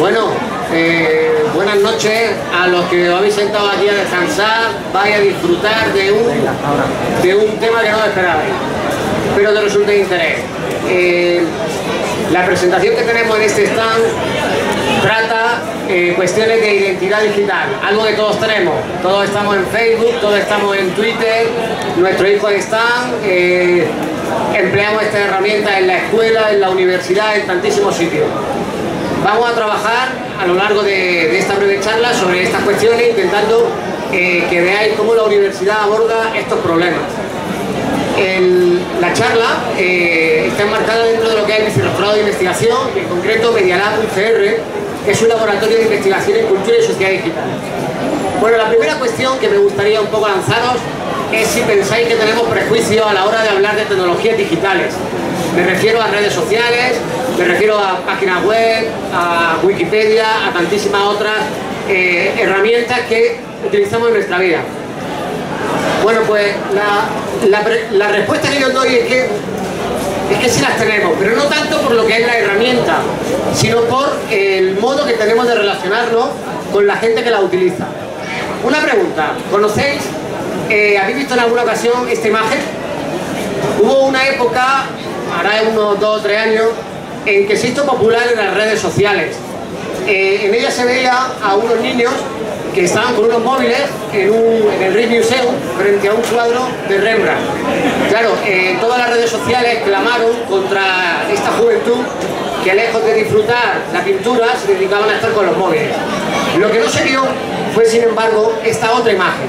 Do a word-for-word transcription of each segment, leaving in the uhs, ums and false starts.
Bueno, eh, buenas noches a los que os habéis sentado aquí a descansar. Vais a disfrutar de un, de un tema que no esperabais, pero que resulte de interés. Eh, la presentación que tenemos en este stand trata eh, cuestiones de identidad digital, algo que todos tenemos. Todos estamos en Facebook, todos estamos en Twitter, nuestros hijos están, eh, empleamos esta herramienta en la escuela, en la universidad, en tantísimos sitios. Vamos a trabajar a lo largo de, de esta breve charla sobre estas cuestiones, intentando eh, que veáis cómo la universidad aborda estos problemas. El, la charla eh, está enmarcada dentro de lo que es el Vicerrectorado de Investigación, y en concreto Medialab U C R, que es un laboratorio de investigación en cultura y sociedad digital. Bueno, la primera cuestión que me gustaría un poco lanzaros es si pensáis que tenemos prejuicios a la hora de hablar de tecnologías digitales. Me refiero a redes sociales, me refiero a páginas web, a Wikipedia, a tantísimas otras eh, herramientas que utilizamos en nuestra vida. Bueno, pues la, la, la respuesta que yo doy es que, es que sí las tenemos, pero no tanto por lo que es la herramienta, sino por el modo que tenemos de relacionarnos con la gente que la utiliza. Una pregunta, ¿conocéis, eh, habéis visto en alguna ocasión esta imagen? Hubo una época, hará unos dos o tres años, en que se hizo popular en las redes sociales. Eh, en ella se veía a unos niños que estaban con unos móviles en, un, en el Rijksmuseum frente a un cuadro de Rembrandt. Claro, eh, todas las redes sociales clamaron contra esta juventud que, lejos de disfrutar la pintura, se dedicaban a estar con los móviles. Lo que no se vio fue, sin embargo, esta otra imagen.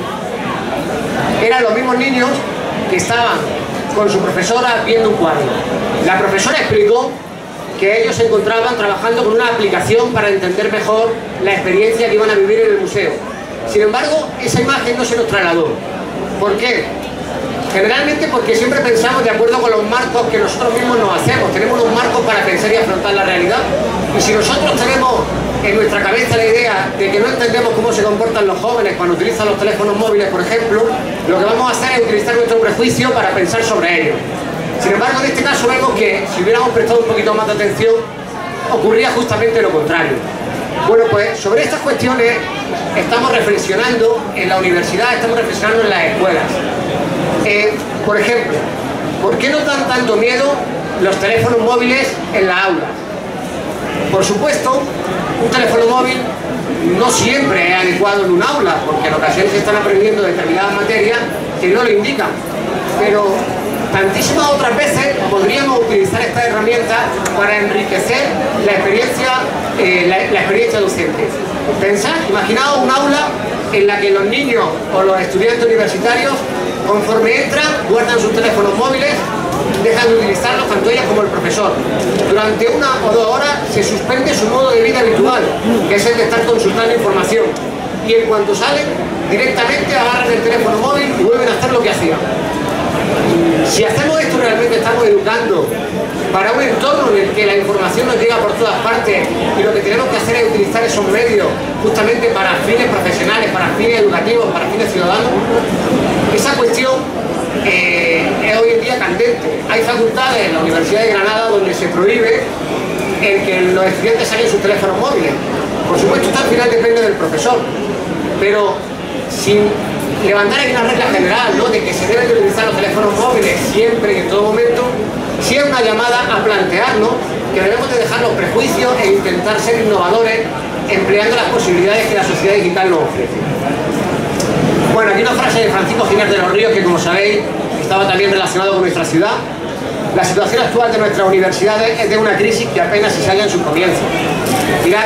Eran los mismos niños que estaban con su profesora viendo un cuadro. La profesora explicó que ellos se encontraban trabajando con una aplicación para entender mejor la experiencia que iban a vivir en el museo. Sin embargo, esa imagen no se nos trasladó. ¿Por qué? Generalmente porque siempre pensamos de acuerdo con los marcos que nosotros mismos nos hacemos. Tenemos unos marcos para pensar y afrontar la realidad. Y si nosotros tenemos en nuestra cabeza la idea de que no entendemos cómo se comportan los jóvenes cuando utilizan los teléfonos móviles, por ejemplo, lo que vamos a hacer es utilizar nuestro prejuicio para pensar sobre ellos. Sin embargo, en este caso vemos que si hubiéramos prestado un poquito más de atención, ocurría justamente lo contrario. Bueno, pues sobre estas cuestiones estamos reflexionando en la universidad, estamos reflexionando en las escuelas. Eh, por ejemplo, ¿por qué nos dan tanto miedo los teléfonos móviles en las aulas? Por supuesto, un teléfono móvil no siempre es adecuado en un aula, porque en ocasiones se están aprendiendo determinadas materias que no lo indican, pero tantísimas otras veces podríamos utilizar esta herramienta para enriquecer la experiencia, eh, la, la experiencia docente. Pensad, imaginaos un aula en la que los niños o los estudiantes universitarios, conforme entran, guardan sus teléfonos móviles, dejan de utilizarlos tanto ellas como el profesor. Durante una o dos horas se suspende su modo de vida habitual, que es el de estar consultando información. Y en cuanto salen, directamente agarran el teléfono móvil y vuelven a hacer lo que hacían. Si hacemos esto, realmente estamos educando para un entorno en el que la información nos llega por todas partes, y lo que tenemos que hacer es utilizar esos medios justamente para fines profesionales, para fines educativos, para fines ciudadanos. Esa cuestión eh, es hoy en día candente. Hay facultades en la Universidad de Granada donde se prohíbe el que los estudiantes saquen sus teléfonos móviles. Por supuesto, esto al final depende del profesor, pero sin levantar aquí una regla general, ¿no?, de que se deben de utilizar los teléfonos móviles siempre y en todo momento, sí es una llamada a plantearnos que debemos de dejar los prejuicios e intentar ser innovadores empleando las posibilidades que la sociedad digital nos ofrece. Bueno, aquí una frase de Francisco Giner de los Ríos, que como sabéis estaba también relacionado con nuestra ciudad. La situación actual de nuestras universidades es de una crisis que apenas se halla en sus comienzos. Mirad,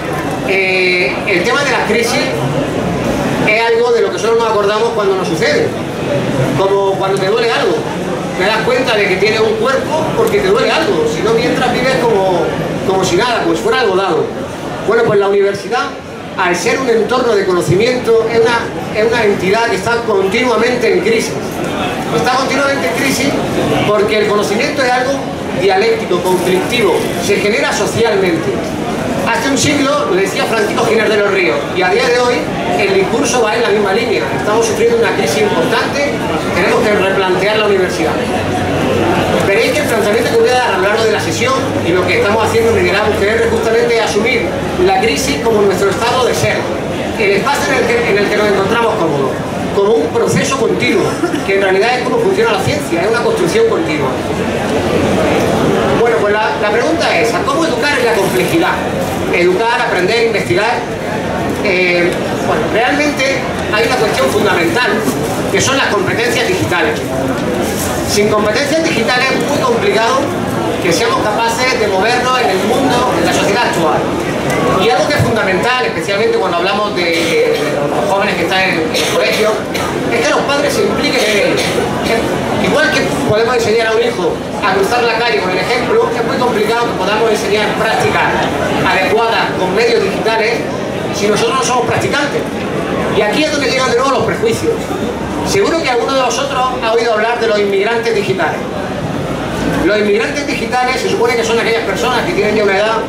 eh, el tema de las crisis es algo de lo que solo nos acordamos cuando nos sucede, como cuando te duele algo. Te das cuenta de que tienes un cuerpo porque te duele algo, si no mientras vives como, como si nada, como si fuera algo dado. Bueno, pues la universidad, al ser un entorno de conocimiento, es una, es una entidad que está continuamente en crisis. Está continuamente en crisis porque el conocimiento es algo dialéctico, conflictivo, se genera socialmente. Hace un siglo lo decía Francisco Giner de los Ríos, y a día de hoy el discurso va en la misma línea. Estamos sufriendo una crisis importante, tenemos que replantear la universidad. Veréis que el planteamiento que voy a dar a lo largo de la sesión, y lo que estamos haciendo en Miguel Ángel G R justamente es asumir la crisis como nuestro estado de ser, el espacio en el que, en el que nos encontramos cómodos, como un proceso continuo, que en realidad es como funciona la ciencia, es una construcción continua. Bueno, pues la, la pregunta es, ¿cómo educar en la complejidad? Educar, aprender, investigar. Eh, bueno, realmente hay una cuestión fundamental, que son las competencias digitales. Sin competencias digitales es muy complicado que seamos capaces de movernos en el mundo, en la sociedad actual. Y algo que es fundamental, especialmente cuando hablamos de, de los jóvenes que están en, en el colegio, es que los padres se impliquen en ello. Igual que podemos enseñar a un hijo a cruzar la calle con el ejemplo, es muy complicado que podamos enseñar prácticas adecuadas con medios digitales si nosotros no somos practicantes. Y aquí es donde llegan de nuevo los prejuicios. Seguro que alguno de vosotros ha oído hablar de los inmigrantes digitales. Los inmigrantes digitales se supone que son aquellas personas que tienen ya una edad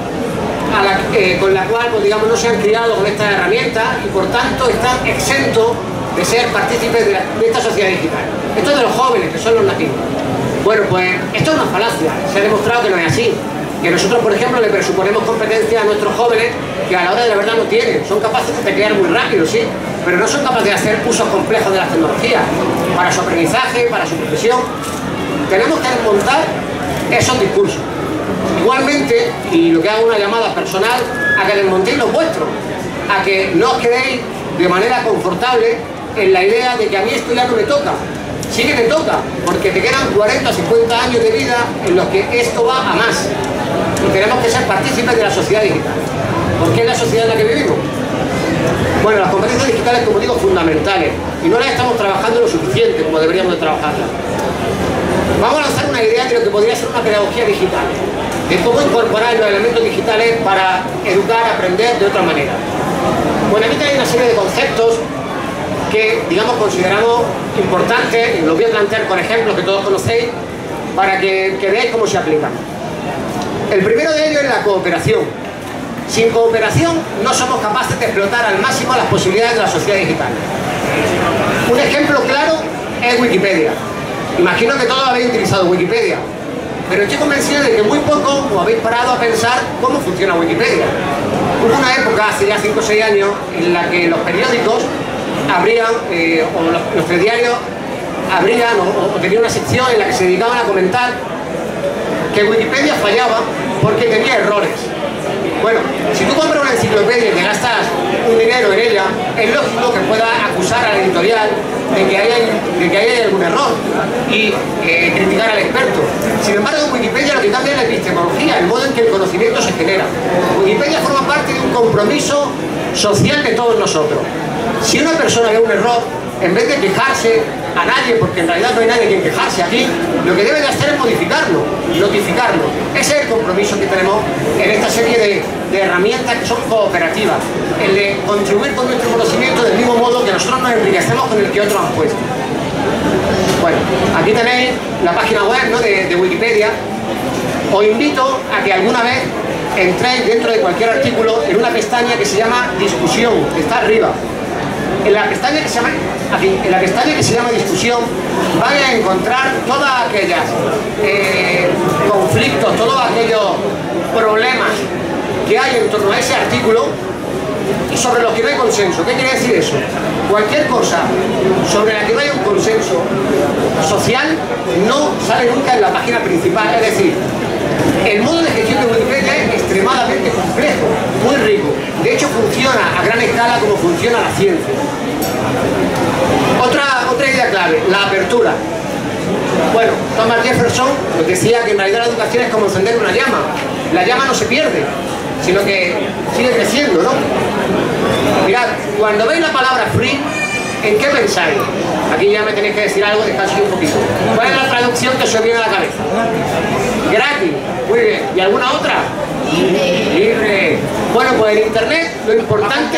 a la, eh, con la cual, pues, digamos, no se han criado con estas herramientas y por tanto están exentos de ser partícipes de, la, de esta sociedad digital. Esto es de los jóvenes, que son los nativos. Bueno, pues esto es una falacia. Se ha demostrado que no es así. Que nosotros, por ejemplo, le presuponemos competencia a nuestros jóvenes que a la hora de la verdad no tienen. Son capaces de teclear muy rápido, sí, pero no son capaces de hacer usos complejos de las tecnologías para su aprendizaje, para su profesión. Tenemos que desmontar esos discursos. Igualmente, y lo que hago una llamada personal, a que desmontéis los vuestros, a que no os quedéis de manera confortable en la idea de que a mí esto ya no me toca. Sí que te toca, porque te quedan cuarenta o cincuenta años de vida en los que esto va a más. Y tenemos que ser partícipes de la sociedad digital. ¿Por qué es la sociedad en la que vivimos? Bueno, las competencias digitales, como digo, fundamentales. Y no las estamos trabajando lo suficiente como deberíamos de trabajarlas. Vamos a lanzar una idea de lo que podría ser una pedagogía digital. De cómo incorporar los elementos digitales para educar, aprender de otra manera. Bueno, aquí tenéis una serie de conceptos que, digamos, consideramos importantes, y los voy a plantear con ejemplos que todos conocéis, para que, que veáis cómo se aplican. El primero de ellos es la cooperación. Sin cooperación no somos capaces de explotar al máximo las posibilidades de la sociedad digital. Un ejemplo claro es Wikipedia. Imagino que todos habéis utilizado Wikipedia, pero estoy convencido de que muy poco os habéis parado a pensar cómo funciona Wikipedia. Hubo una época, hace ya cinco o seis años, en la que los periódicos abrían, eh, o los, los telediarios abrían o, o tenían una sección en la que se dedicaban a comentar que Wikipedia fallaba porque tenía errores. Bueno, si tú compras una enciclopedia y te gastas un dinero en ella, es lógico que puedas acusar a la editorial de que hay, de que hay algún error y eh, criticar al experto. Sin embargo, en Wikipedia lo que cambia es la epistemología, el modo en que el conocimiento se genera. Wikipedia forma parte de un compromiso social de todos nosotros. Si una persona ve un error, en vez de quejarse a nadie, porque en realidad no hay nadie quien quejarse aquí, lo que debe de hacer es modificarlo, notificarlo. Ese es el compromiso que tenemos en esta serie de, de herramientas que son cooperativas, el de contribuir con nuestro conocimiento del mismo modo que nosotros nos enriquecemos con el que otros han puesto. Bueno, aquí tenéis la página web, ¿no?, de, de Wikipedia. Os invito a que alguna vez entréis dentro de cualquier artículo en una pestaña que se llama discusión, que está arriba. En la pestaña que se llama, aquí, en la pestaña que se llama discusión, vais a encontrar todas aquellas eh, conflictos, todos aquellos problemas que hay en torno a ese artículo y sobre los que no hay consenso. ¿Qué quiere decir eso? Cualquier cosa sobre la que no hay un consenso social no sale nunca en la página principal. Es decir, el modo de gestión de Wikipedia es extremadamente complejo, muy rico. De hecho, funciona a gran escala como funciona la ciencia. Otra, otra idea clave, la apertura. Bueno, Thomas Jefferson nos decía que en realidad la educación es como encender una llama. La llama no se pierde, sino que sigue creciendo, ¿no? Mirad, cuando veis la palabra free, ¿en qué pensáis? Aquí ya me tenéis que decir algo, descanso un poquito. ¿Cuál es la traducción que se os viene a la cabeza? Gratis. Muy bien. ¿Y alguna otra? Libre. Libre. Bueno, pues en internet lo importante...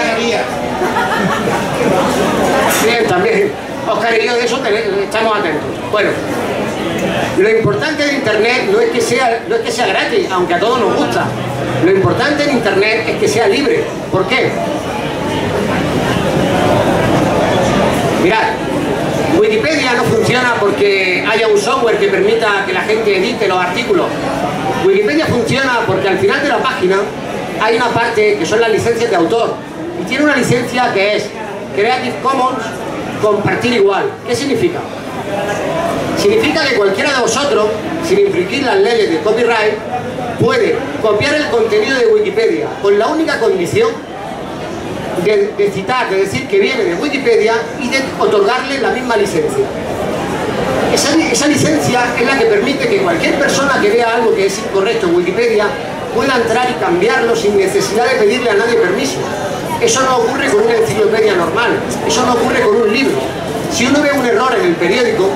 Bien, también. Oscar y yo de eso estamos atentos. Bueno, lo importante de internet no es que sea, no es que sea gratis, aunque a todos nos gusta. Lo importante en internet es que sea libre. ¿Por qué? Mirad, Wikipedia no funciona porque haya un software que permita que la gente edite los artículos. Wikipedia funciona porque al final de la página hay una parte que son las licencias de autor. Y tiene una licencia que es Creative Commons compartir igual. ¿Qué significa? Significa que cualquiera de vosotros, sin infringir las leyes de copyright, puede copiar el contenido de Wikipedia con la única condición de, de citar, de decir que viene de Wikipedia y de otorgarle la misma licencia. Esa, esa licencia es la que permite que cualquier persona que vea algo que es incorrecto en Wikipedia pueda entrar y cambiarlo sin necesidad de pedirle a nadie permiso. Eso no ocurre con una enciclopedia normal, eso no ocurre con un libro. Si uno ve un error en el periódico,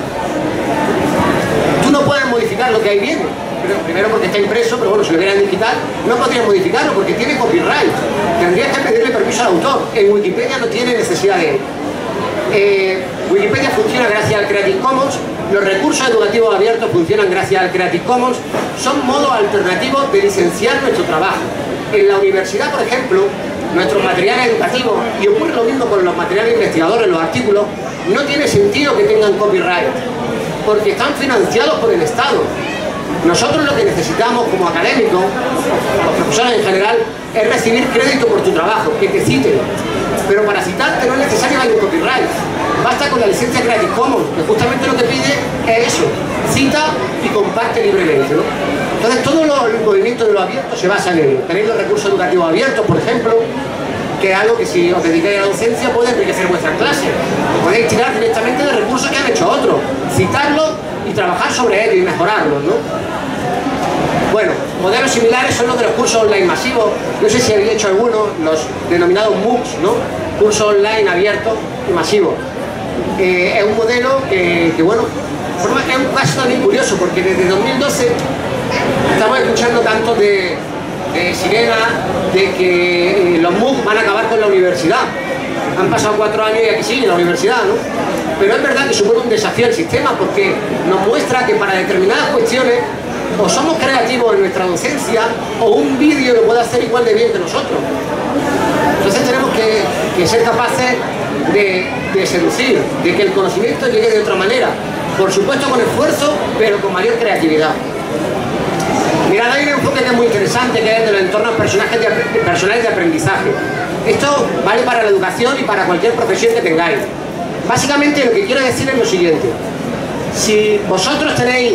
tú no puedes modificar lo que ahí viene. Pero, primero porque está impreso, pero bueno, si lo viera en digital, no podrías modificarlo porque tiene copyright. Tendrías que pedirle permiso al autor. En Wikipedia no tiene necesidad de él. Eh, Wikipedia funciona gracias al Creative Commons, los recursos educativos abiertos funcionan gracias al Creative Commons, son modos alternativos de licenciar nuestro trabajo. En la universidad, por ejemplo, nuestros materiales educativos, y ocurre lo mismo con los materiales investigadores, los artículos, no tiene sentido que tengan copyright, porque están financiados por el Estado. Nosotros lo que necesitamos como académicos, los profesores en general, es recibir crédito por tu trabajo, que te citen. Pero para citarte no es necesario que haya un copyright. Basta con la licencia Creative Commons, que justamente lo que pide es eso, cita y comparte libremente, ¿no? Entonces todo lo, el movimiento de lo abierto se basa en ello. Tenéis los recursos educativos abiertos, por ejemplo, que es algo que si os dedicáis a la docencia puede enriquecer vuestras clases. Podéis tirar directamente de recursos que han hecho otros, citarlos y trabajar sobre ellos y mejorarlos, ¿no? Bueno, modelos similares son los de los cursos online masivos. No sé si habéis hecho algunos, los denominados MOOCs, ¿no? Cursos online abiertos y masivos. Eh, es un modelo que, que bueno, es un caso también curioso porque desde dos mil doce estamos escuchando tanto de, de sirena, de que los MOOC van a acabar con la universidad. Han pasado cuatro años y aquí sigue la universidad, ¿no? Pero es verdad que supone un desafío al sistema porque nos muestra que para determinadas cuestiones o somos creativos en nuestra docencia o un vídeo lo puede hacer igual de bien que nosotros. Entonces tenemos que, que ser capaces de, de seducir, de que el conocimiento llegue de otra manera. Por supuesto con esfuerzo, pero con mayor creatividad. Mirad, hay un enfoque que es muy interesante, que es de los entornos personales de, personales de aprendizaje. Esto vale para la educación y para cualquier profesión que tengáis. Básicamente lo que quiero decir es lo siguiente. Si vosotros tenéis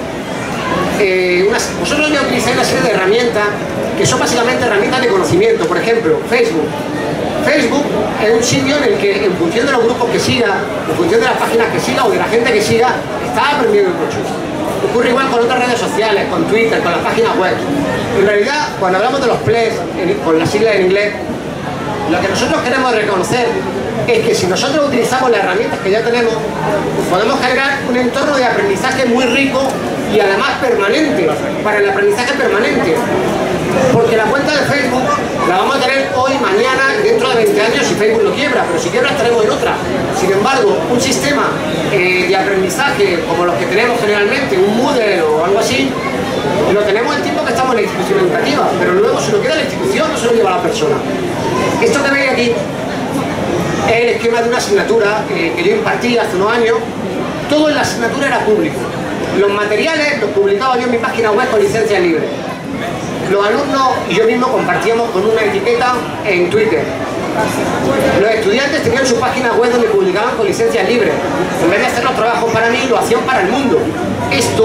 eh, unas, vosotros ya utilizáis una serie de herramientas que son básicamente herramientas de conocimiento. Por ejemplo, Facebook. Facebook es un sitio en el que, en función de los grupos que siga, en función de las páginas que siga o de la gente que siga, está aprendiendo mucho. Ocurre igual con otras redes sociales, con Twitter, con las páginas web. En realidad, cuando hablamos de los P L E S, en, con las siglas en inglés, lo que nosotros queremos reconocer es que si nosotros utilizamos las herramientas que ya tenemos, podemos generar un entorno de aprendizaje muy rico y además permanente, para el aprendizaje permanente. Porque la cuenta de Facebook la vamos a tener hoy, mañana, dentro de veinte años si Facebook lo quiebra, pero si quiebra estaremos en otra. Sin embargo, un sistema eh, de aprendizaje como los que tenemos generalmente, un Moodle o algo así, lo tenemos el tiempo que estamos en la institución educativa, pero luego se lo queda la institución, no se lo lleva la persona. Esto que veis aquí es el esquema de una asignatura eh, que yo impartí hace unos años. Todo en la asignatura era público. Los materiales los publicaba yo en mi página web con licencia libre. Los alumnos y yo mismo compartíamos con una etiqueta en Twitter. Los estudiantes tenían su página web donde publicaban con licencias libres. En vez de hacer los trabajos para mí, lo hacían para el mundo. Esto,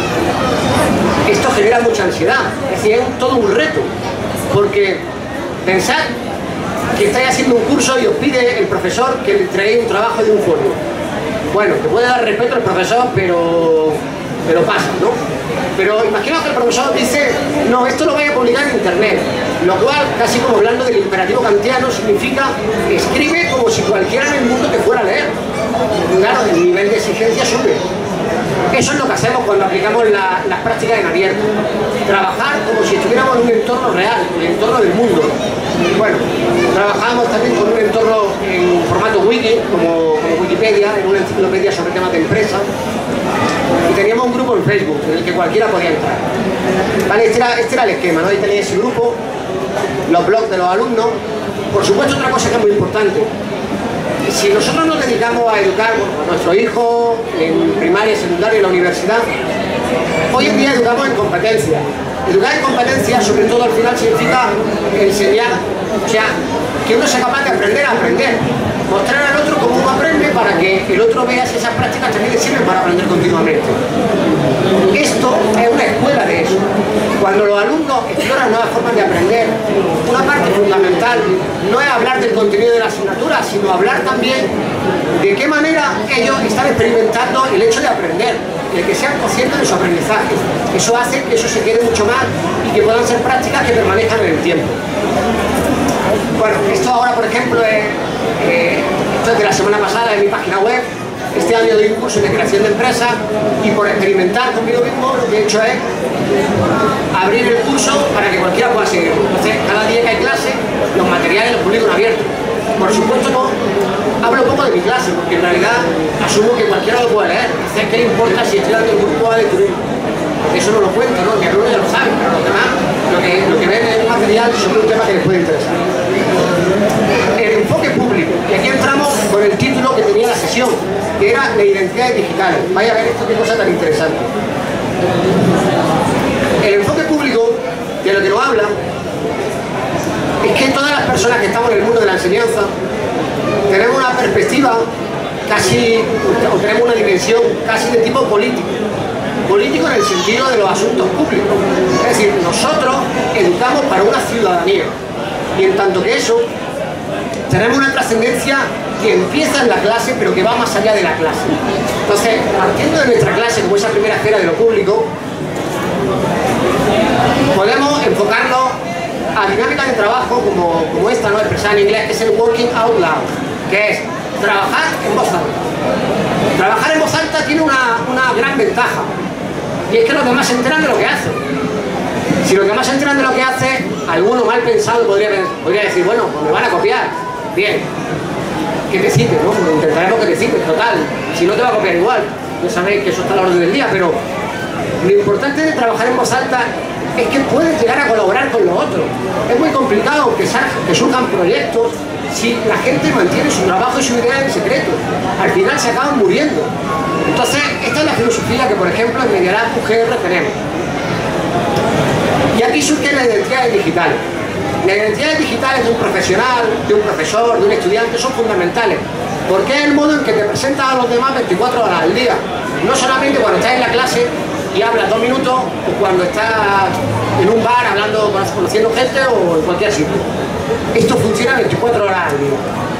esto genera mucha ansiedad. Es decir, es todo un reto. Porque pensad que estáis haciendo un curso y os pide el profesor que le traigáis un trabajo de un folio. Bueno, te puede dar respeto al profesor, pero, pero pasa, ¿no? Pero imaginaos que el profesor dice, no, esto lo voy a publicar en internet, lo cual, casi como hablando del imperativo kantiano, significa escribe como si cualquiera en el mundo te fuera a leer. Claro, el nivel de exigencia sube. Eso es lo que hacemos cuando aplicamos la, las prácticas en abierto. Trabajar como si estuviéramos en un entorno real, en el entorno del mundo. Bueno, trabajamos también con un entorno en formato wiki, como, como Wikipedia, en una enciclopedia sobre temas de empresa. Y teníamos un grupo en Facebook en el que cualquiera podía entrar. Vale, este era, este era el esquema, ¿no? Ahí tenéis ese grupo, los blogs de los alumnos. Por supuesto, otra cosa que es muy importante. si nosotros nos dedicamos a educar a nuestros hijos en primaria, secundaria y la universidad, hoy en día educamos en competencia. Educar en competencia, sobre todo al final, significa enseñar, o sea, que uno sea capaz de aprender a aprender. Mostrar al otro cómo uno aprende para que el otro vea si esas prácticas también le sirven para aprender continuamente. Esto es una escuela de eso. Cuando los alumnos exploran nuevas formas de aprender, una parte fundamental no es hablar del contenido de la asignatura, sino hablar también de qué manera ellos están experimentando el hecho de aprender, el que sean conscientes de su aprendizaje. Eso hace que eso se quede mucho más y que puedan ser prácticas que permanezcan en el tiempo. Bueno, esto ahora, por ejemplo, es, eh, esto es de la semana pasada en mi página web. Este año doy un curso de creación de empresas y por experimentar conmigo mismo lo que he hecho es abrir el curso para que cualquiera pueda seguirlo. Entonces, cada día que hay clase, los materiales los publico en abierto. Por supuesto, no hablo poco de mi clase, porque en realidad asumo que cualquiera lo puede leer. Entonces, ¿qué le importa si estoy dando el grupo de turismo? Eso no lo cuento, ¿no? Que algunos ya lo saben, pero los demás lo que, lo que ven es un material sobre un tema que les puede interesar. El enfoque público, y aquí entramos con el título que tenía la sesión, que era la identidad digital. Vaya a ver esto, qué cosa tan interesante. El enfoque público, de lo que nos habla, es que todas las personas que estamos en el mundo de la enseñanza tenemos una perspectiva casi, o tenemos una dimensión casi de tipo político. Político en el sentido de los asuntos públicos. Es decir, nosotros educamos para una ciudadanía. Y en tanto que eso, tenemos una trascendencia que empieza en la clase, pero que va más allá de la clase. Entonces, partiendo de nuestra clase, como esa primera esfera de lo público, podemos enfocarnos a dinámicas de trabajo como, como esta, ¿no? Expresada en inglés, que es el working out loud, que es trabajar en voz alta. Trabajar en voz alta tiene una, una gran ventaja, y es que los demás se enteran de lo que hacen. Si los demás se enteran de lo que hace, alguno mal pensado podría, podría decir, bueno, pues me van a copiar. Bien, que te cite, ¿no? Pues intentaremos que te cite, total. Si no te va a copiar igual. Ya sabéis que eso está a la orden del día, pero lo importante de trabajar en voz alta es que puedes llegar a colaborar con los otros. Es muy complicado que, que surjan proyectos si la gente mantiene su trabajo y su idea en secreto. Al final se acaban muriendo. Entonces, esta es la filosofía que, por ejemplo, en Media Lab U G R tenemos. Y aquí surgen las identidades digitales. Las identidades digitales de un profesional, de un profesor, de un estudiante son fundamentales. Porque es el modo en que te presentas a los demás veinticuatro horas al día. No solamente cuando estás en la clase y hablas dos minutos, o cuando estás en un bar hablando, conociendo gente, o en cualquier sitio. Esto funciona veinticuatro horas al día.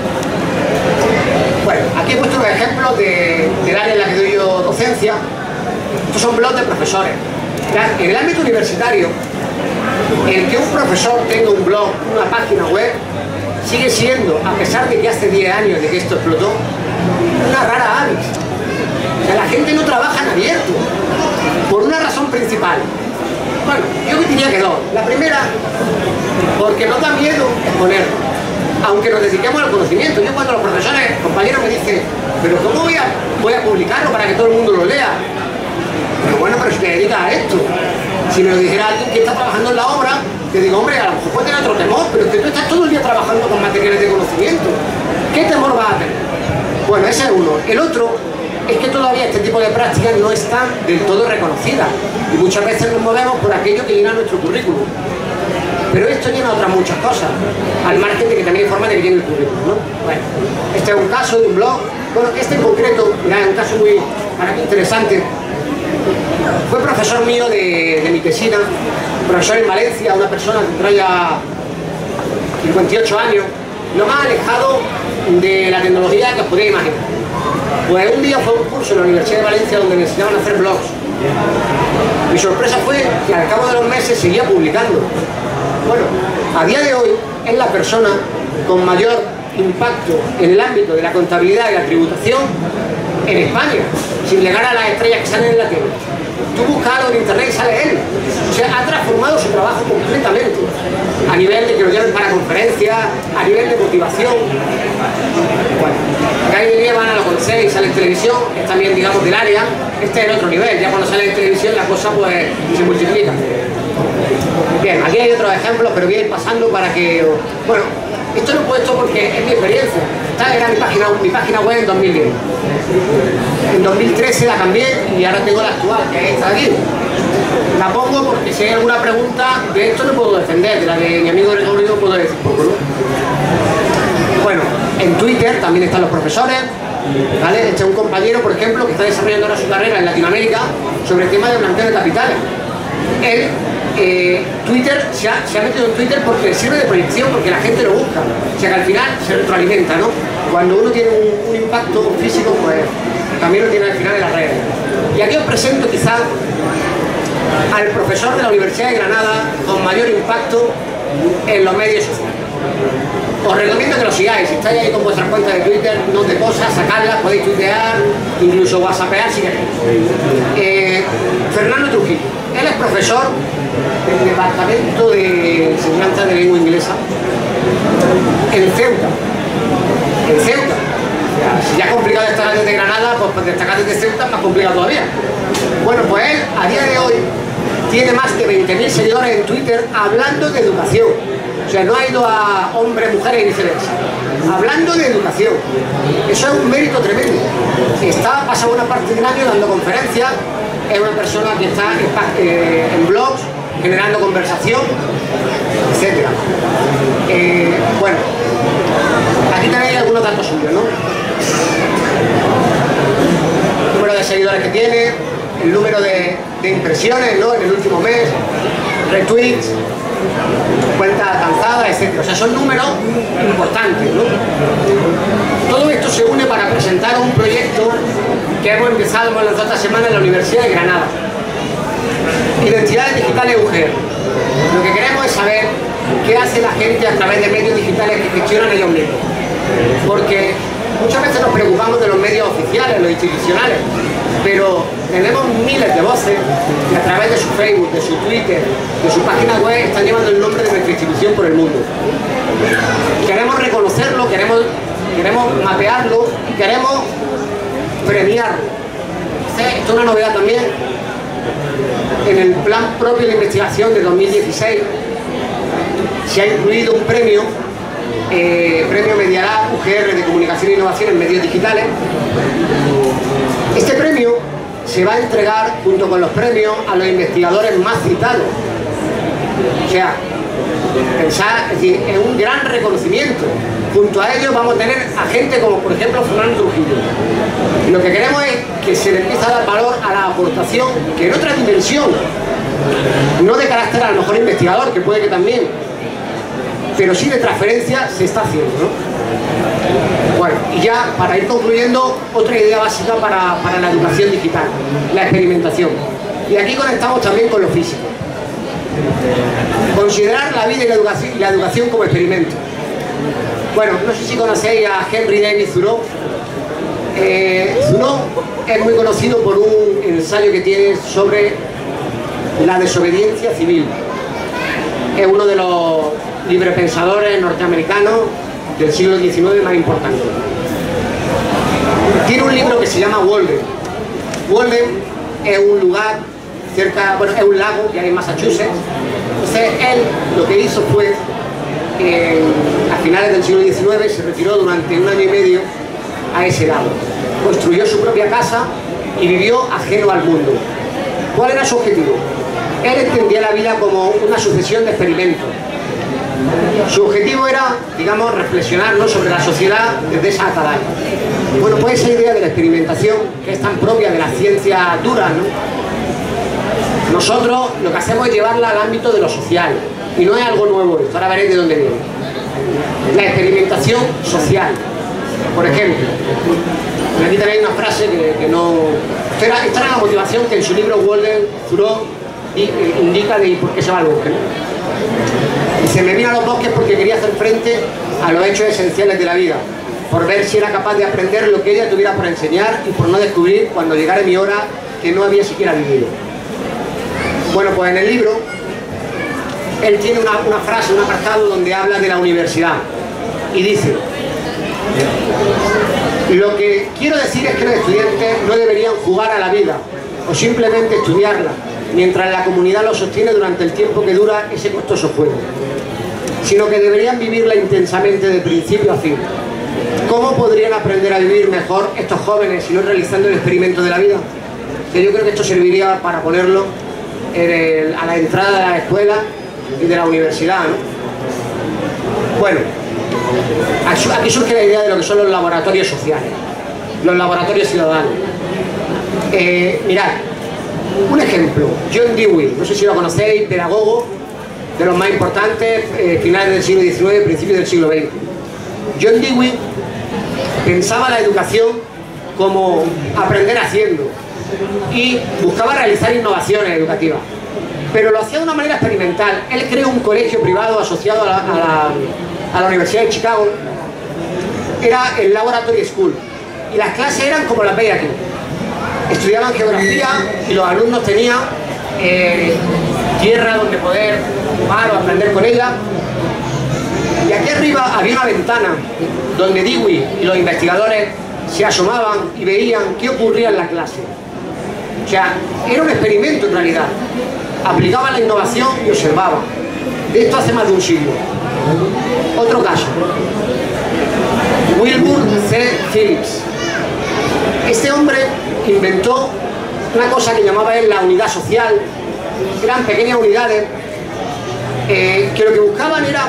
Bueno, aquí he puesto los ejemplos de, del área en la que doy yo docencia. Estos son blogs de profesores. En el ámbito universitario, el que un profesor tenga un blog, una página web, sigue siendo, a pesar de que hace diez años de que esto explotó, una rara avis. O sea, la gente no trabaja en abierto, por una razón principal. Bueno, yo diría que dos. La primera, porque no da miedo exponerlo, aunque nos dediquemos al conocimiento. Yo cuando los profesores, compañeros me dicen, pero ¿cómo voy a, voy a publicarlo para que todo el mundo lo lea? Pero bueno, pero si te dedicas a esto. Si me lo dijera alguien que está trabajando en la obra, te digo, hombre, a lo mejor puede tener otro temor, pero es que tú estás todo el día trabajando con materiales de conocimiento. ¿Qué temor vas a tener? Bueno, ese es uno. El otro es que todavía este tipo de prácticas no están del todo reconocidas y muchas veces nos movemos por aquello que llena nuestro currículum. Pero esto llena otras muchas cosas, al margen de que también hay formas de que llene el currículum, ¿no? Bueno, este es un caso de un blog. Bueno, este en concreto, mirad, es un caso muy para mí interesante. Fue profesor mío de, de mi tesina, profesor en Valencia, una persona que trae ya cincuenta y ocho años, lo más alejado de la tecnología que os podéis imaginar. Pues un día fue un curso en la Universidad de Valencia donde me enseñaban a hacer blogs. Mi sorpresa fue que al cabo de los meses seguía publicando. Bueno, a día de hoy es la persona con mayor impacto en el ámbito de la contabilidad y la tributación en España, sin llegar a las estrellas que salen en la tele. Tú buscas algo en internet y sale él. O sea, ha transformado su trabajo completamente. A nivel de que lo lleven para conferencias, a nivel de motivación. Bueno, Gary de Lieban, lo conocéis, sale en televisión, es también, digamos, del área. Este es el otro nivel, ya cuando sale en televisión la cosa pues se multiplica. Bien, aquí hay otros ejemplos, pero voy a ir pasando para que... Bueno, Esto lo he puesto porque es mi experiencia. Esta era mi página, mi página web en dos mil diez. En dos mil trece la cambié y ahora tengo la actual, que es esta de aquí. La pongo porque si hay alguna pregunta de esto no puedo defender, de la de mi amigo Gregorio no puedo decir poco, ¿no? Bueno, en Twitter también están los profesores, ¿vale? Este es un compañero, por ejemplo, que está desarrollando ahora su carrera en Latinoamérica sobre el tema de blanqueo de capitales. Él, eh, Twitter, se ha, se ha metido en Twitter porque sirve de proyección, porque la gente lo busca. O sea que al final se retroalimenta, ¿no? Cuando uno tiene un, un impacto físico, pues también lo tiene al final en las redes. Y aquí os presento quizás al profesor de la Universidad de Granada con mayor impacto en los medios sociales. Os recomiendo que lo sigáis. Si estáis ahí con vuestras cuentas de Twitter, no de cosas, sacadlas, podéis tuitear, incluso whatsappear si queréis. Eh, Fernando Trujillo. Él es profesor del Departamento de Enseñanza de Lengua Inglesa en Ceuta. En Ceuta. O sea, si ya es complicado destacar desde Granada, pues destacar desde Ceuta es más complicado todavía. Bueno, pues él, a día de hoy, tiene más de veinte mil seguidores en Twitter hablando de educación. O sea, no ha ido a hombres, mujeres y viceversa. Hablando de educación. Eso es un mérito tremendo. Está pasando una parte del año dando conferencias. Es una persona que está eh, en blogs, generando conversación, etcétera. Eh, bueno, aquí tenéis algunos datos suyos, ¿no? El número de seguidores que tiene, el número de, de impresiones, ¿no? En el último mes, retweets, cuentas alcanzadas, etcétera. O sea, son números importantes, ¿no? Todo esto se une para presentar un proyecto que hemos empezado en las otras semanas en la Universidad de Granada. Identidades digitales U G R. Lo que queremos es saber qué hace la gente a través de medios digitales que gestionan ellos mismos. Porque muchas veces nos preocupamos de los medios oficiales, los institucionales, pero tenemos miles de voces que a través de su Facebook, de su Twitter, de su página web están llevando el nombre de nuestra institución por el mundo. Queremos reconocerlo, queremos, queremos mapearlo y queremos premiarlo. Esto es una novedad también. En el plan propio de investigación de dos mil dieciséis se ha incluido un premio, eh, premio Medialab U G R de Comunicación e Innovación en Medios Digitales. Este premio se va a entregar junto con los premios a los investigadores más citados. O sea, pensar, es decir, es un gran reconocimiento. Junto a ellos vamos a tener a gente como, por ejemplo, Fernando Trujillo. Lo que queremos es que se le empiece a dar valor a la aportación, que en otra dimensión, no de carácter a lo mejor investigador, que puede que también, pero sí de transferencia, se está haciendo, ¿no? Bueno, y ya para ir concluyendo, otra idea básica para, para la educación digital, la experimentación. Y aquí conectamos también con lo físico. Considerar la vida y la educación, la educación como experimento. Bueno, no sé si conocéis a Henry David Thoreau. Eh, Thoreau es muy conocido por un ensayo que tiene sobre la desobediencia civil. Es uno de los librepensadores norteamericanos del siglo diecinueve más importantes. Tiene un libro que se llama Walden. Walden es un lugar cerca, bueno, es un lago que hay en Massachusetts. Entonces él lo que hizo fue, eh, a finales del siglo diecinueve, se retiró durante un año y medio a ese lago. Construyó su propia casa y vivió ajeno al mundo. ¿Cuál era su objetivo? Él entendía la vida como una sucesión de experimentos. Su objetivo era, digamos, reflexionar, ¿no?, sobre la sociedad desde esa atalaya. Bueno, pues esa idea de la experimentación, que es tan propia de la ciencia dura, ¿no?, nosotros lo que hacemos es llevarla al ámbito de lo social. Y no es algo nuevo esto, ahora veréis de dónde viene. La experimentación social. Por ejemplo, aquí tenéis una frase que, que no... Esta era, esta era la motivación que en su libro Walden Thoreau indica de por qué se va al bosque, ¿no? Dice: me vino a los bosques porque quería hacer frente a los hechos esenciales de la vida, por ver si era capaz de aprender lo que ella tuviera por enseñar y por no descubrir cuando llegara mi hora que no había siquiera vivido. Bueno, pues en el libro él tiene una, una frase, un apartado donde habla de la universidad y dice: lo que quiero decir es que los estudiantes no deberían jugar a la vida o simplemente estudiarla, mientras la comunidad lo sostiene durante el tiempo que dura ese costoso juego. sino que deberían vivirla intensamente de principio a fin. ¿Cómo podrían aprender a vivir mejor estos jóvenes si no realizando el experimento de la vida? Que yo creo que esto serviría para ponerlo en el, a la entrada de la escuela y de la universidad, ¿no? Bueno, aquí surge la idea de lo que son los laboratorios sociales, los laboratorios ciudadanos. Eh, mirad, un ejemplo, John Dewey, no sé si lo conocéis, pedagogo de los más importantes, eh, finales del siglo diecinueve, principios del siglo veinte. John Dewey pensaba la educación como aprender haciendo y buscaba realizar innovaciones educativas, pero lo hacía de una manera experimental. Él creó un colegio privado asociado a la, a la, a la Universidad de Chicago, era el Laboratory School, y las clases eran como las veis aquí. Estudiaban geografía y los alumnos tenían eh, tierra donde poder jugar o aprender con ella. Y aquí arriba había una ventana donde Dewey y los investigadores se asomaban y veían qué ocurría en la clase. O sea, era un experimento en realidad. Aplicaban la innovación y observaban. De esto hace más de un siglo. Otro caso. Wilbur C. Phillips. Este hombre inventó una cosa que llamaba él la unidad social. Eran pequeñas unidades eh, que lo que buscaban era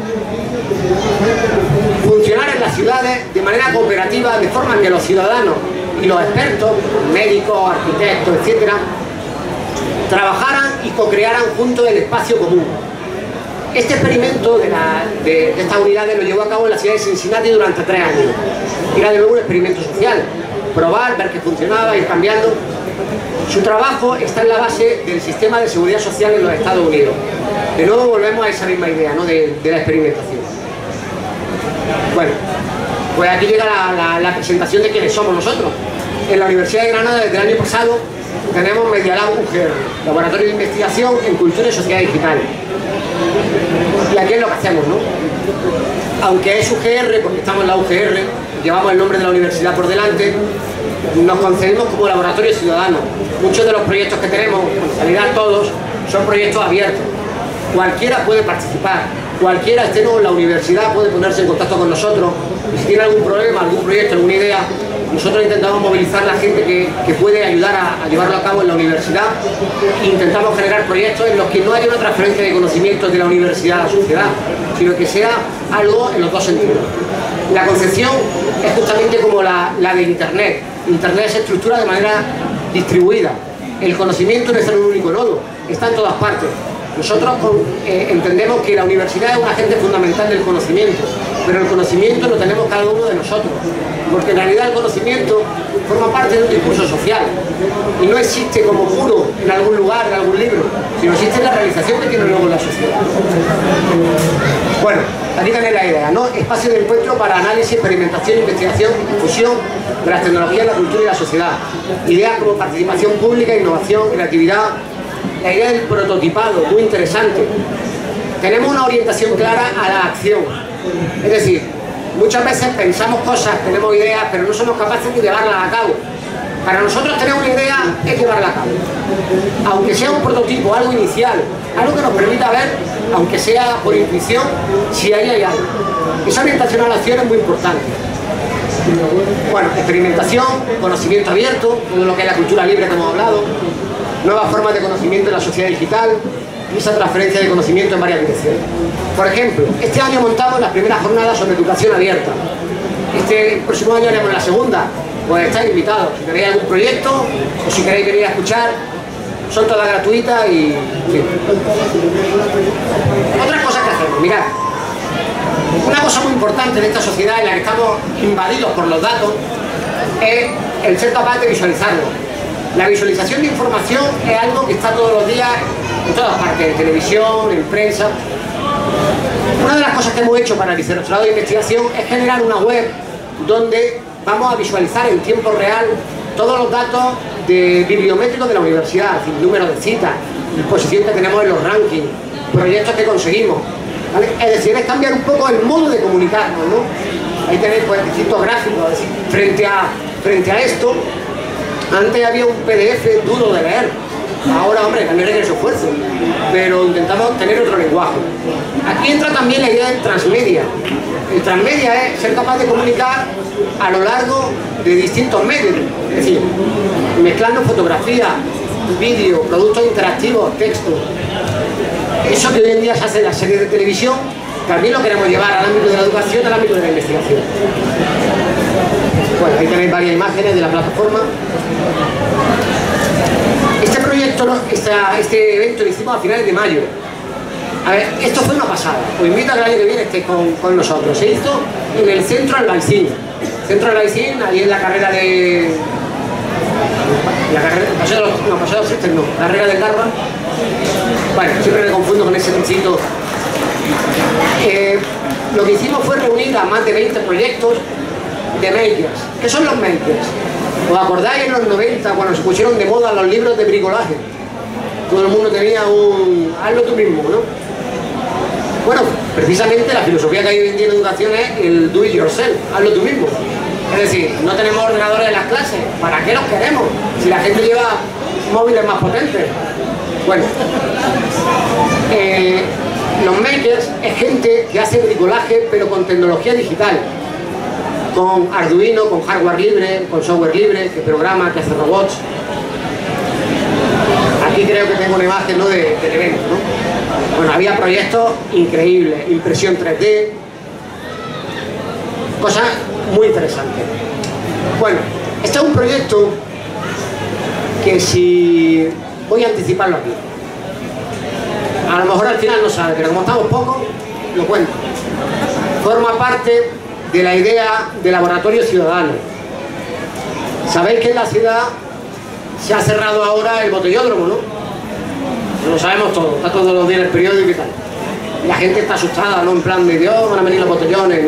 funcionar en las ciudades de manera cooperativa, de forma que los ciudadanos y los expertos, médicos, arquitectos, etcétera, trabajaran y co-crearan juntos el espacio común. Este experimento de, la, de, de estas unidades lo llevó a cabo en la ciudad de Cincinnati durante tres años. Era de nuevo un experimento social, probar, ver que funcionaba, ir cambiando. Su trabajo está en la base del sistema de seguridad social en los Estados Unidos. De nuevo volvemos a esa misma idea, ¿no?, de, de la experimentación. Bueno, pues aquí llega la, la, la presentación de quiénes somos nosotros. En la Universidad de Granada desde el año pasado tenemos Media Lab U G R, Laboratorio de Investigación en Cultura y Sociedad Digital. Y aquí es lo que hacemos, ¿no? Aunque es U G R, porque estamos en la U G R, llevamos el nombre de la universidad por delante, nos concebimos como laboratorio ciudadano. Muchos de los proyectos que tenemos, en realidad todos, son proyectos abiertos. Cualquiera puede participar, cualquiera esté en la universidad puede ponerse en contacto con nosotros. Y si tiene algún problema, algún proyecto, alguna idea, nosotros intentamos movilizar a la gente que, que puede ayudar a, a llevarlo a cabo en la universidad. Intentamos generar proyectos en los que no haya una transferencia de conocimientos de la universidad a la sociedad, sino que sea algo en los dos sentidos. La concepción es justamente como la, la de Internet. Internet se estructura de manera distribuida. El conocimiento no está en un único nodo, está en todas partes. Nosotros eh, entendemos que la universidad es un agente fundamental del conocimiento, pero el conocimiento lo tenemos cada uno de nosotros, porque en realidad el conocimiento forma parte de un discurso social y no existe como puro en algún lugar, en algún libro, sino existe en la realización que tiene luego la sociedad. Bueno, aquí tenéis la idea, ¿no? Espacio de encuentro para análisis, experimentación, investigación y difusión de las tecnologías, la cultura y la sociedad. Ideas como participación pública, innovación, creatividad. La idea del prototipado, muy interesante. Tenemos una orientación clara a la acción. Es decir, muchas veces pensamos cosas, tenemos ideas, pero no somos capaces de llevarlas a cabo. Para nosotros tener una idea es llevarla a cabo. Aunque sea un prototipo, algo inicial, algo que nos permita ver, aunque sea por intuición, si ahí hay algo. Esa orientación a la acción es muy importante. Bueno, experimentación, conocimiento abierto, todo lo que es la cultura libre que hemos hablado, nuevas formas de conocimiento en la sociedad digital y esa transferencia de conocimiento en varias direcciones. Por ejemplo, este año montamos las primeras jornadas sobre educación abierta. Este próximo año haremos la segunda. Pues estáis invitados. Si tenéis algún proyecto o si queréis venir a escuchar, son todas gratuitas y... Sí. Otras cosas que hacemos, mirad. Una cosa muy importante de esta sociedad en la que estamos invadidos por los datos es el ser capaz de visualizarlo. La visualización de información es algo que está todos los días en todas partes, en televisión, en prensa. Una de las cosas que hemos hecho para el vicerrectorado de investigación es generar una web donde vamos a visualizar en tiempo real todos los datos de bibliométricos de la universidad, es decir, número de citas, posición que tenemos en los rankings, proyectos que conseguimos, ¿vale? Es decir, es cambiar un poco el modo de comunicarnos, ¿no? Ahí tenéis pues distintos gráficos, es decir, frente a, frente a esto, antes había un P D F duro de leer, Ahora, hombre, también requiere su esfuerzo, pero intentamos tener otro lenguaje. Aquí entra también la idea del transmedia. El transmedia es ser capaz de comunicar a lo largo de distintos medios, es decir, mezclando fotografía, vídeo, productos interactivos, texto. Eso que hoy en día se hace en las series de televisión, también lo queremos llevar al ámbito de la educación, al ámbito de la investigación. Bueno, ahí tenéis varias imágenes de la plataforma. Este proyecto, esta, este evento lo hicimos a finales de mayo. A ver, esto fue una pasada. Os invito a que el año que viene estéis con, con nosotros. Se hizo en el Centro Albaicín. Centro Albaicín, ahí en la carrera de... La carrera, paseo de los, no, paseo de los Tristes, no, la carrera del Garba. Bueno, siempre me confundo con ese sitio. Eh, lo que hicimos fue reunir a más de veinte proyectos de makers. ¿Qué son los makers? ¿Os acordáis en los noventa cuando se pusieron de moda los libros de bricolaje? Todo el mundo tenía un... hazlo tú mismo, ¿no? Bueno, precisamente la filosofía que hay hoy en día en educación es el do it yourself, hazlo tú mismo. Es decir, no tenemos ordenadores en las clases, ¿para qué los queremos? Si la gente lleva móviles más potentes. Bueno, eh, los makers es gente que hace bricolaje pero con tecnología digital, con Arduino, con hardware libre, con software libre, que programa, que hace robots. Aquí creo que tengo una imagen, ¿no?, de, del evento, ¿no? Bueno, había proyectos increíbles, impresión tres D, cosas muy interesantes. Bueno, este es un proyecto que si... voy a anticiparlo aquí. A lo mejor al final no sale, pero como estamos pocos, lo cuento. Forma parte de la idea de laboratorio ciudadano. Sabéis que en la ciudad se ha cerrado ahora el botellódromo, ¿no? Lo sabemos todo, está todos los días en el periódico y tal. La gente está asustada, ¿no? En plan de Dios, van a venir los botellones, ¿no?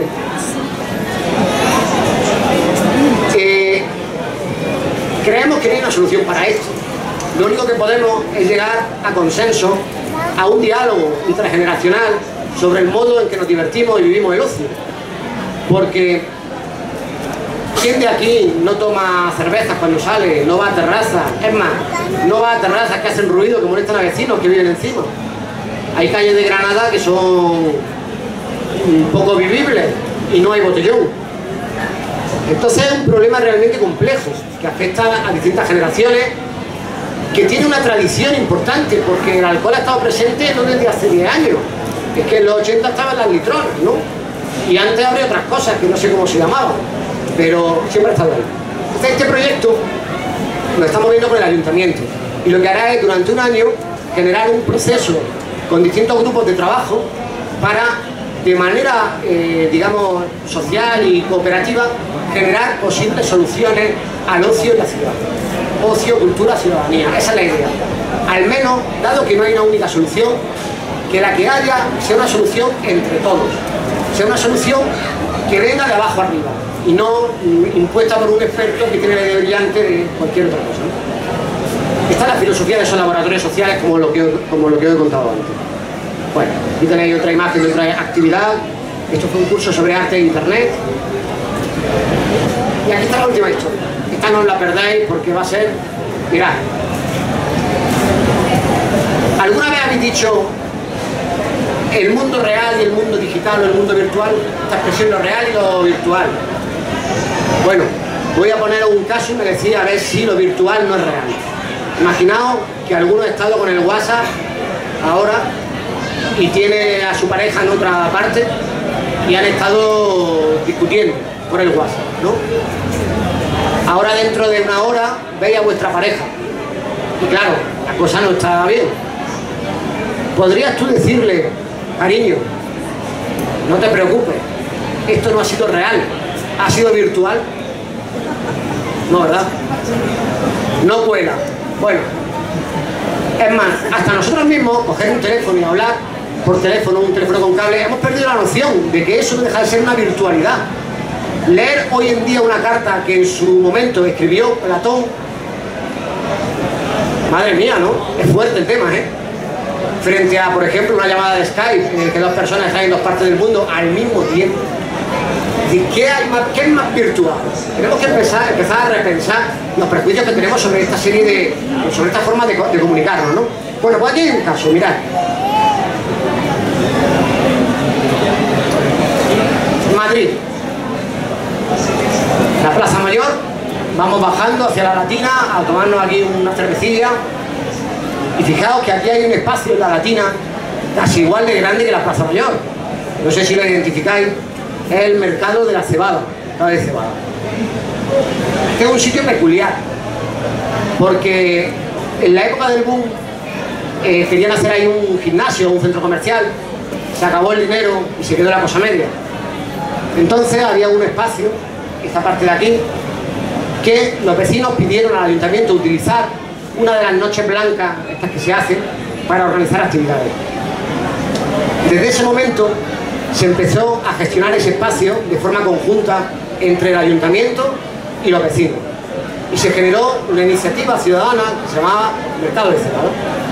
Eh, creemos que no hay una solución para esto. Lo único que podemos es llegar a consenso, a un diálogo intergeneracional sobre el modo en que nos divertimos y vivimos el ocio. Porque ¿quién de aquí no toma cervezas cuando sale? No va a terrazas. Es más, no va a terrazas que hacen ruido, que molestan a vecinos que viven encima. Hay calles de Granada que son un poco vivibles y no hay botellón. Entonces es un problema realmente complejo que afecta a distintas generaciones, que tiene una tradición importante, porque el alcohol ha estado presente no desde hace diez años. Es que en los ochenta estaban las litronas, ¿no? Y antes habría otras cosas que no sé cómo se llamaban, pero siempre ha estado ahí. Entonces este proyecto lo estamos viendo con el ayuntamiento, y lo que hará es durante un año generar un proceso con distintos grupos de trabajo para, de manera, eh, digamos, social y cooperativa, generar posibles soluciones al ocio en la ciudad. Ocio, cultura, ciudadanía, esa es la idea. Al menos, dado que no hay una única solución, que la que haya sea una solución entre todos, sea una solución que venga de abajo arriba y no impuesta por un experto que tiene la idea brillante de cualquier otra cosa, ¿no? Esta es la filosofía de esos laboratorios sociales, como lo que, como lo que os he contado antes. Bueno, aquí tenéis otra imagen de otra actividad. Esto fue un curso sobre arte e internet. Y aquí está la última historia. Esta no os la perdáis porque va a ser... Mirad. ¿Alguna vez habéis dicho el mundo real y el mundo digital o el mundo virtual? Esta expresión, lo real y lo virtual. Bueno, voy a poner un caso y me decía a ver si lo virtual no es real. Imaginaos que alguno ha estado con el WhatsApp ahora y tiene a su pareja en otra parte y han estado discutiendo por el WhatsApp, ¿no? Ahora dentro de una hora veis a vuestra pareja y claro, la cosa no está bien. ¿Podrías tú decirle, cariño, no te preocupes, esto no ha sido real, ha sido virtual? No, ¿verdad? No cuela. Bueno, es más, hasta nosotros mismos, coger un teléfono y hablar por teléfono, un teléfono con cable, hemos perdido la noción de que eso no deja de ser una virtualidad. Leer hoy en día una carta que en su momento escribió Platón, madre mía, ¿no? Es fuerte el tema, ¿eh? Frente a, por ejemplo, una llamada de Skype en la que dos personas están en dos partes del mundo al mismo tiempo. decir, ¿qué, hay más, ¿qué es más virtual? Tenemos que empezar, empezar a repensar los prejuicios que tenemos sobre esta serie de, sobre esta forma de, de comunicarnos, ¿no? Bueno, pues aquí hay un caso, mirad. Madrid. La Plaza Mayor, vamos bajando hacia la Latina a tomarnos aquí una cervecilla y fijaos que aquí hay un espacio en la Latina casi igual de grande que la Plaza Mayor. No sé si lo identificáis, es el mercado de la cebada, mercado de cebada. Este es un sitio peculiar porque en la época del boom eh, querían hacer ahí un gimnasio, un centro comercial, se acabó el dinero y se quedó la cosa media. Entonces había un espacio, esta parte de aquí, que los vecinos pidieron al ayuntamiento utilizar una de las noches blancas, estas que se hacen, para organizar actividades. Desde ese momento se empezó a gestionar ese espacio de forma conjunta entre el ayuntamiento y los vecinos. Y se generó una iniciativa ciudadana que se llamaba Mercado de Cebada.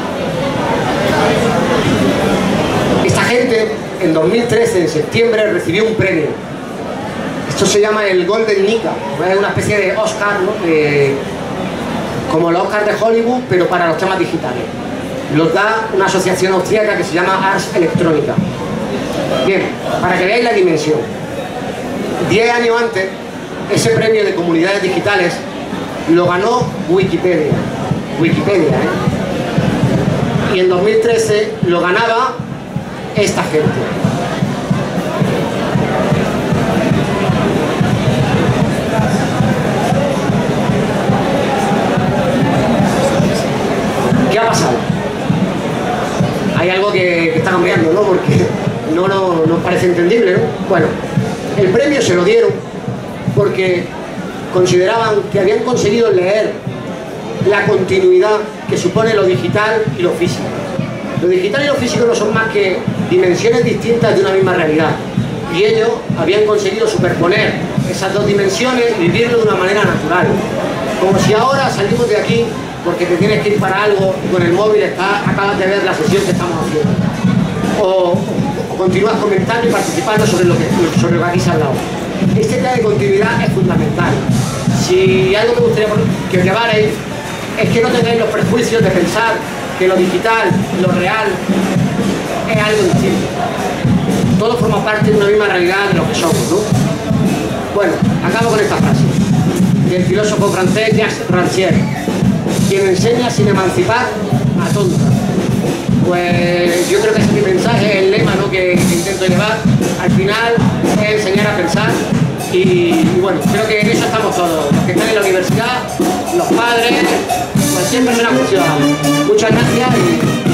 Esta gente, en dos mil trece, en septiembre, recibió un premio. Esto se llama el Golden Nika, es una especie de Oscar, ¿no? eh, como los Oscars de Hollywood, pero para los temas digitales. Los da una asociación austríaca que se llama Ars Electrónica. Bien, para que veáis la dimensión. Diez años antes, ese premio de comunidades digitales lo ganó Wikipedia. Wikipedia, ¿eh? Y en dos mil trece lo ganaba esta gente. ¿Qué ha pasado? Hay algo que, que está cambiando, ¿no? Porque no nos no parece entendible, ¿no? Bueno, el premio se lo dieron porque consideraban que habían conseguido leer la continuidad que supone lo digital y lo físico. Lo digital y lo físico no son más que dimensiones distintas de una misma realidad. Y ellos habían conseguido superponer esas dos dimensiones y vivirlo de una manera natural. Como si ahora salimos de aquí porque te tienes que ir para algo y con el móvil está, acabas de ver la sesión que estamos haciendo. O, o continúas comentando y participando sobre lo, que, sobre lo que aquí se ha hablado. Este tema de continuidad es fundamental. Si algo me gustaría que os llevarais es que no tengáis los prejuicios de pensar que lo digital, lo real, es algo distinto. Todo forma parte de una misma realidad de lo que somos, ¿no? Bueno, acabo con esta frase del filósofo francés Jacques Rancière, quien enseña sin emancipar a tonta. Pues yo creo que ese es mi mensaje, el lema, ¿no?, que, que intento llevar. Al final es enseñar a pensar y, y bueno, creo que en eso estamos todos, los que están en la universidad, los padres, cualquier persona funcional. Muchas gracias y